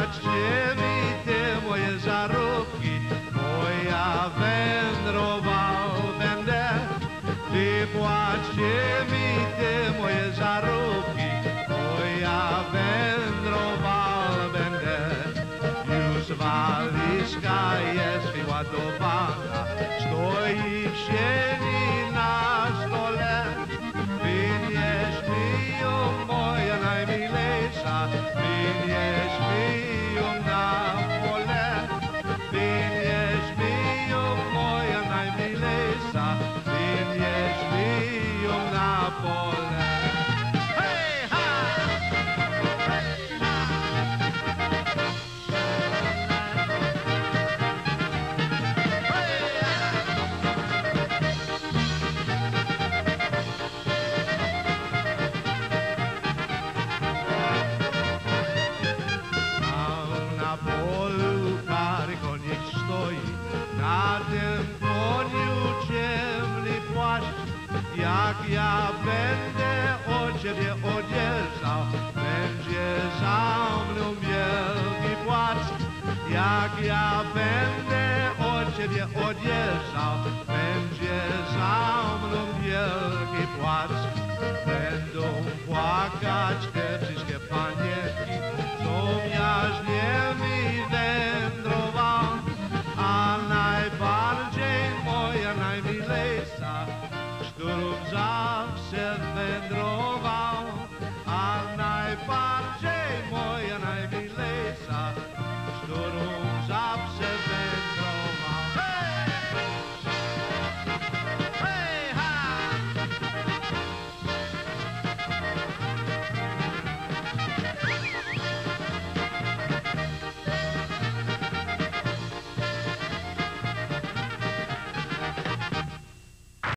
płaczcie mi te moje żarówki, bo ja wędrował będę. Wypłaczcie mi te moje żarówki, bo ja wędrował będę. Już walizka jest wyładowana, stoi w sieni na stole. Wynieś mi ją, moja najmilejsza, wynieś mi ją na pole. Wynieś mi ją, moja najmilejsza, wynieś mi ją na pole. Hej, ha! Hej, ha! Na polu parę konik stoi, na tym koniu ciemny płaszcz. Jak ja będę od ciebie odjeżdżał, będzie za mną wielki płacz. Jak ja będę od ciebie odjeżdżał, będzie za mną wielki płacz. Będą płakać te wszystkie panienki, co miażdżnie wędrował, a najbardziej moja najmilejsza, którą zawsze wędrował.